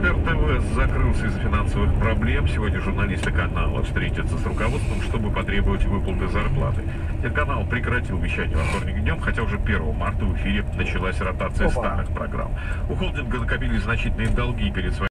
РТВ закрылся из-за финансовых проблем. Сегодня журналисты канала встретятся с руководством, чтобы потребовать выплаты зарплаты. Телеканал прекратил вещание во вторник днем, хотя уже 1 марта в эфире началась ротация старых программ. У холдинга накопились значительные долги перед своими